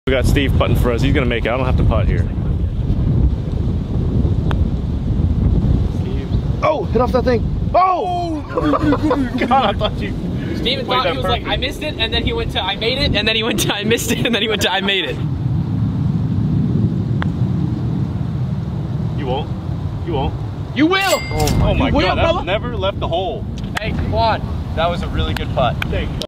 We got Steve putting for us. He's gonna make it. I don't have to putt here. Oh, hit off that thing. Oh! God, I thought you... Steven thought he was like, I missed it, and then he went to I made it, and then he went to I missed it, and then he went to I made it. You won't. You won't. You will! Oh my God, brother. I've never left the hole. Hey, Quan, that was a really good putt. Thanks.